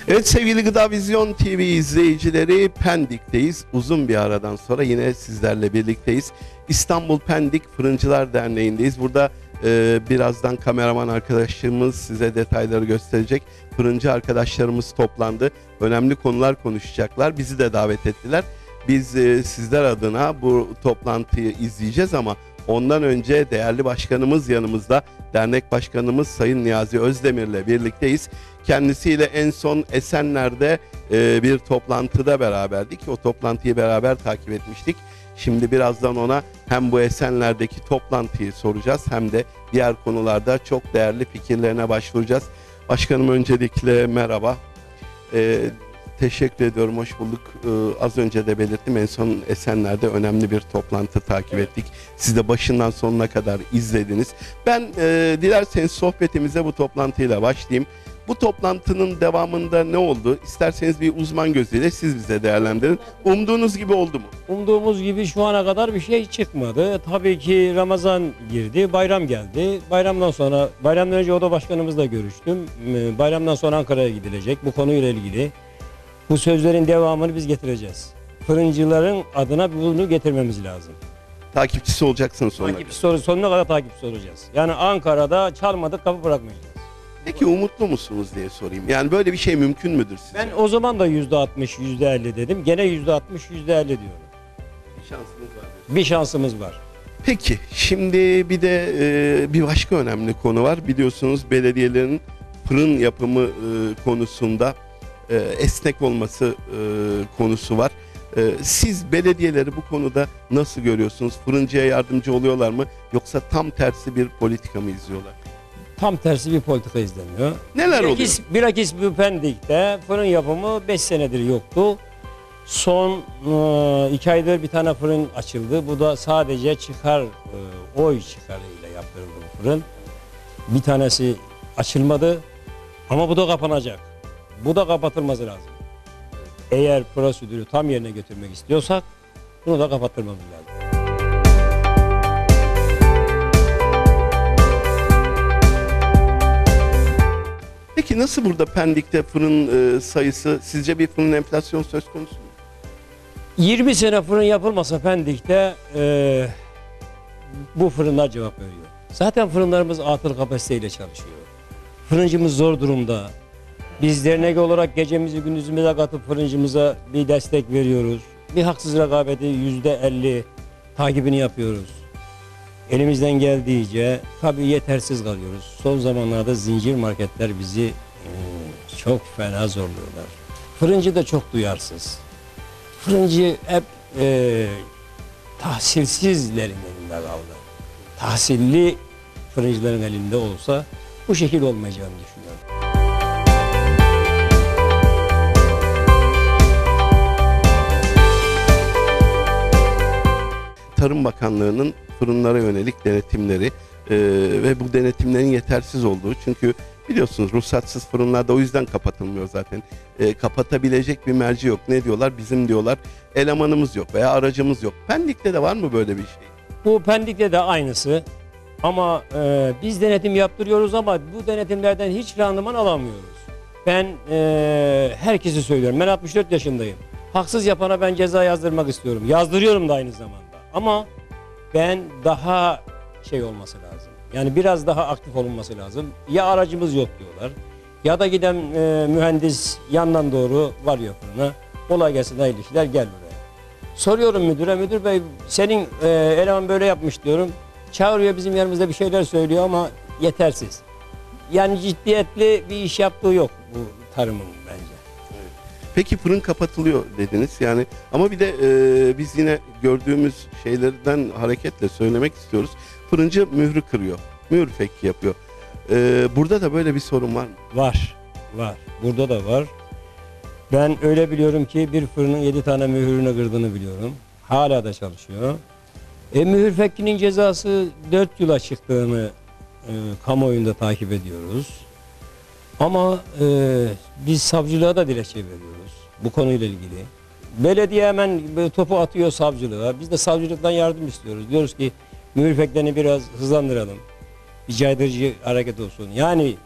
Evet sevgili Gıda Vizyon TV izleyicileri, Pendik'teyiz. Uzun bir aradan sonra yine sizlerle birlikteyiz. İstanbul Pendik Fırıncılar Derneği'ndeyiz. Burada birazdan kameraman arkadaşlarımız size detayları gösterecek. Fırıncı arkadaşlarımız toplandı. Önemli konular konuşacaklar. Bizi de davet ettiler. Biz sizler adına bu toplantıyı izleyeceğiz ama ondan önce değerli başkanımız yanımızda. Dernek başkanımız Sayın Niyazi Özdemir'le birlikteyiz. Kendisiyle en son Esenler'de bir toplantıda beraberdik. O toplantıyı beraber takip etmiştik. Şimdi birazdan ona hem bu Esenler'deki toplantıyı soracağız hem de diğer konularda çok değerli fikirlerine başvuracağız. Başkanım öncelikle merhaba. Teşekkür ediyorum, hoş bulduk. Az önce de belirttim, en son Esenler'de önemli bir toplantı takip ettik. Siz de başından sonuna kadar izlediniz. Ben dilerseniz sohbetimize bu toplantıyla başlayayım. Bu toplantının devamında ne oldu? İsterseniz bir uzman gözüyle siz bize değerlendirin. Umduğunuz gibi oldu mu? Umduğumuz gibi şu ana kadar bir şey çıkmadı. Tabii ki Ramazan girdi, bayram geldi. Bayramdan önce oda başkanımızla görüştüm. Bayramdan sonra Ankara'ya gidilecek. Bu konuyla ilgili bu sözlerin devamını biz getireceğiz. Fırıncıların adına bunu getirmemiz lazım. Takipçisi olacaksınız sonuna kadar. Sonuna kadar takipçisi olacağız. Yani Ankara'da çalmadık kapı bırakmayacağız. Peki umutlu musunuz diye sorayım. Yani böyle bir şey mümkün müdür sizce? Ben o zaman da %60, %50 dedim. Gene %60, %50 diyorum. Bir şansımız var. Bir şansımız var. Peki şimdi bir de bir başka önemli konu var. Biliyorsunuz belediyelerin fırın yapımı konusunda esnek olması konusu var. Siz belediyeleri bu konuda nasıl görüyorsunuz? Fırıncıya yardımcı oluyorlar mı? Yoksa tam tersi bir politika mı izliyorlar? Tam tersi bir politika izleniyor. Neler oluyor? Bilakis bu Pendik'te fırın yapımı 5 senedir yoktu. Son 2 aydır bir tane fırın açıldı. Bu da sadece oy çıkarıyla yaptırıldı bu fırın. Bir tanesi açılmadı ama bu da kapanacak. Bu da kapatılması lazım. Eğer prosedürü tam yerine götürmek istiyorsak bunu da kapattırmamız lazım. Peki nasıl burada Pendik'te fırın sayısı, sizce bir fırın enflasyon söz konusu mu? 20 sene fırın yapılmasa Pendik'te bu fırınlar cevap veriyor. Zaten fırınlarımız atıl kapasiteyle çalışıyor. Fırıncımız zor durumda. Biz dernek olarak gecemizi gündüzümüze katıp fırıncımıza bir destek veriyoruz. Bir haksız rekabeti %50 takibini yapıyoruz. Elimizden geldiğince tabii yetersiz kalıyoruz. Son zamanlarda zincir marketler bizi çok fena zorluyorlar. Fırıncı da çok duyarsız. Fırıncı hep tahsilsizlerin elinde kaldı. Tahsilli fırıncıların elinde olsa bu şekil olmayacağını düşünüyorum. Tarım Bakanlığı'nın fırınlara yönelik denetimleri ve bu denetimlerin yetersiz olduğu, çünkü biliyorsunuz ruhsatsız fırınlarda o yüzden kapatılmıyor zaten. Kapatabilecek bir merci yok. Ne diyorlar? Bizim diyorlar elemanımız yok veya aracımız yok. Pendik'te de var mı böyle bir şey? Bu Pendik'te de aynısı ama biz denetim yaptırıyoruz ama bu denetimlerden hiç randıman alamıyoruz. Ben herkese söylüyorum, ben 64 yaşındayım. Haksız yapana ben ceza yazdırmak istiyorum. Yazdırıyorum da aynı zamanda. Ama ben daha olması lazım. Yani biraz daha aktif olunması lazım. Ya aracımız yok diyorlar. Ya da giden mühendis yandan doğru varıyor fırına. Kolay gelsin, hayırlı işler, gel buraya. Soruyorum müdüre, müdür bey senin eleman böyle yapmış diyorum. Çağırıyor, bizim yanımızda bir şeyler söylüyor ama yetersiz. Yani ciddiyetli bir iş yaptığı yok bu tarımın bence. Peki fırın kapatılıyor dediniz yani, ama bir de biz yine gördüğümüz şeylerden hareketle söylemek istiyoruz. Fırıncı mührü kırıyor, mühür fekki yapıyor. Burada da böyle bir sorun var mı? Var. Burada da var. Ben öyle biliyorum ki bir fırının 7 tane mühürünü kırdığını biliyorum. Hala da çalışıyor. Mühür fekkinin cezası 4 yıla çıktığını kamuoyunda takip ediyoruz. Ama biz savcılığa da dilekçe veriyoruz bu konuyla ilgili. Belediye hemen topu atıyor savcılığa. Biz de savcılıktan yardım istiyoruz. Diyoruz ki mühür feklerini biraz hızlandıralım. Bir caydırıcı hareket olsun. Yani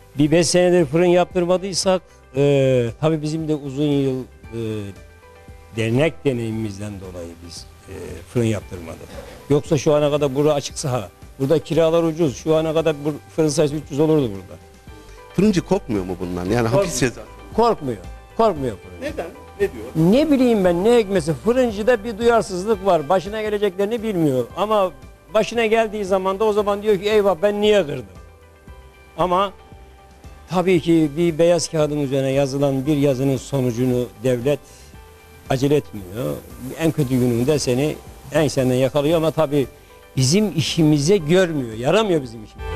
Bir 5 senedir fırın yaptırmadıysak tabii bizim de uzun yıl dernek deneyimimizden dolayı biz fırın yaptırmadık. Yoksa şu ana kadar bura açık saha. Burada kiralar ucuz. Şu ana kadar fırın sayısı 300 olurdu burada. Fırıncı korkmuyor mu bundan? Yani hapis cezası. Korkmuyor. Korkmuyor fırıncı. Neden? Ne diyor? Ne bileyim ben ne ekmesi. Fırıncıda bir duyarsızlık var. Başına geleceklerini bilmiyor. Ama başına geldiği zaman da o zaman diyor ki eyvah ben niye kırdım? Ama tabii ki bir beyaz kağıdın üzerine yazılan bir yazının sonucunu devlet acele etmiyor. En kötü gününde seni ensenden yakalıyor ama tabii bizim işimize görmüyor. Yaramıyor bizim işimize.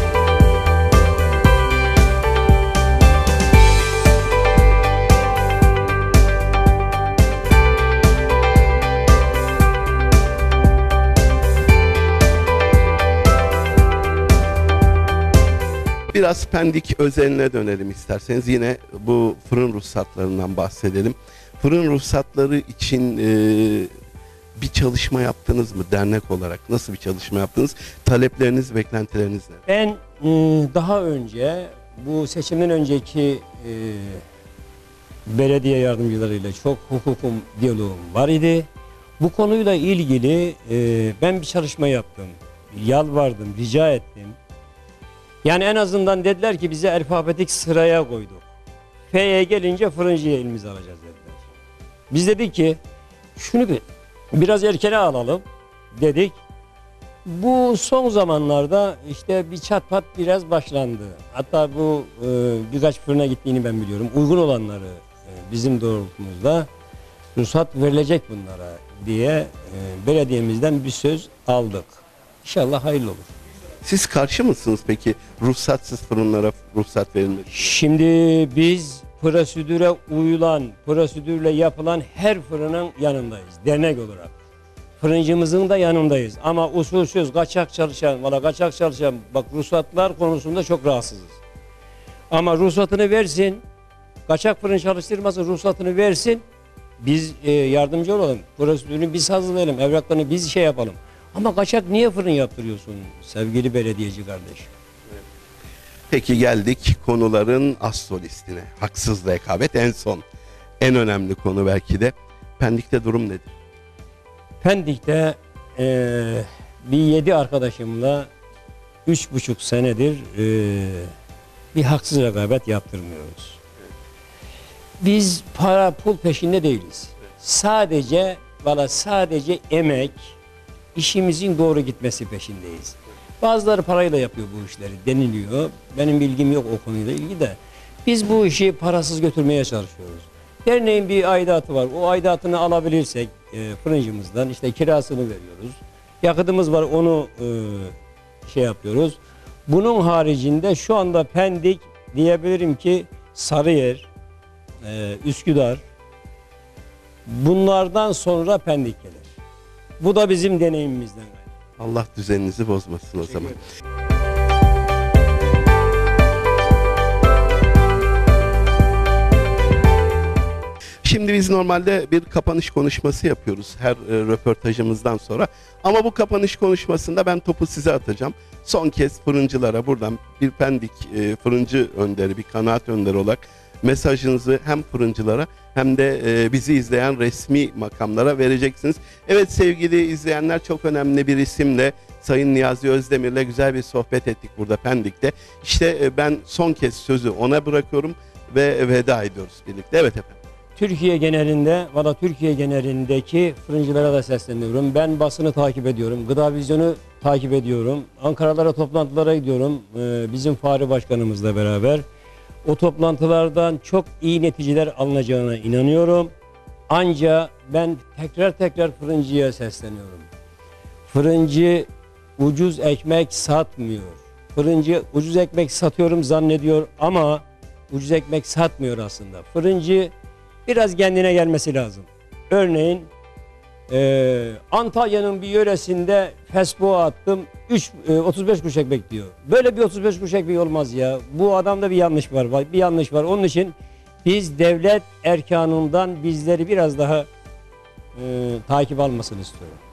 Biraz Pendik özeline dönelim isterseniz. Yine bu fırın ruhsatlarından bahsedelim. Fırın ruhsatları için bir çalışma yaptınız mı dernek olarak? Nasıl bir çalışma yaptınız? Talepleriniz, beklentileriniz ne? Ben daha önce bu seçimden önceki belediye yardımcılarıyla çok hukukum, diyaloğum var idi. Bu konuyla ilgili ben bir çalışma yaptım. Yalvardım, rica ettim. Yani en azından dediler ki bize alfabetik sıraya koyduk. F'ye gelince fırıncıya elimizi alacağız dediler. Biz dedik ki şunu biraz erkene alalım dedik. Bu son zamanlarda işte bir çat pat biraz başlandı. Hatta bu birkaç fırına gittiğini ben biliyorum. Uygun olanları bizim doğrultumuzda ruhsat verilecek bunlara diye belediyemizden bir söz aldık. İnşallah hayırlı olur. Siz karşı mısınız peki ruhsatsız fırınlara ruhsat verilmesi? Şimdi biz prosedüre uyulan, prosedürle yapılan her fırının yanındayız dernek olarak. Fırıncımızın da yanındayız ama usulsüz kaçak çalışan, bak ruhsatlar konusunda çok rahatsızız. Ama ruhsatını versin, kaçak fırın çalıştırmasın, ruhsatını versin, biz yardımcı olalım. Prosedürünü biz hazırlayalım, evraklarını biz yapalım. Ama kaçak niye fırın yaptırıyorsun sevgili belediyeci kardeş? Peki geldik konuların as solistine. Haksız rekabet en son. En önemli konu belki de. Pendik'te durum nedir? Pendik'te bir 7 arkadaşımla 3,5 senedir bir haksız rekabet yaptırmıyoruz. Biz para pul peşinde değiliz. Sadece emek, işimizin doğru gitmesi peşindeyiz. Bazıları parayla yapıyor bu işleri deniliyor. Benim bilgim yok o konuyla ilgili de. Biz bu işi parasız götürmeye çalışıyoruz. Derneğin bir aidatı var. O aidatını alabilirsek fırıncımızdan işte kirasını veriyoruz. Yakıtımız var onu yapıyoruz. Bunun haricinde şu anda Pendik diyebilirim ki Sarıyer, Üsküdar bunlardan sonra Pendik gelir. Bu da bizim deneyimimizden. Allah düzeninizi bozmasın o zaman. Şimdi biz normalde bir kapanış konuşması yapıyoruz her röportajımızdan sonra. Ama bu kapanış konuşmasında ben topu size atacağım. Son kez fırıncılara buradan bir Pendik fırıncı önderi, bir kanaat önderi olarak mesajınızı hem fırıncılara hem de bizi izleyen resmi makamlara vereceksiniz. Evet sevgili izleyenler, çok önemli bir isimle Sayın Niyazi Özdemir'le güzel bir sohbet ettik burada Pendik'te. İşte ben son kez sözü ona bırakıyorum ve veda ediyoruz birlikte. Evet efendim. Türkiye genelindeki fırıncılara da sesleniyorum. Ben basını takip ediyorum. Gıda Vizyonu takip ediyorum. Ankaralara, toplantılara gidiyorum. Bizim Fahri Başkanımızla beraber. O toplantılardan çok iyi neticeler alınacağına inanıyorum. Ancak ben tekrar fırıncıya sesleniyorum. Fırıncı ucuz ekmek satmıyor. Fırıncı ucuz ekmek satıyorum zannediyor ama ucuz ekmek satmıyor aslında. Fırıncı biraz kendine gelmesi lazım. Örneğin Antalya'nın bir yöresinde Facebook'a attım 35 kuruş ekmek diyor. Böyle bir 35 kuruş ekmek olmaz ya. Bu adamda bir yanlış var. Onun için biz devlet erkanından bizleri biraz daha takip almasını istiyorum.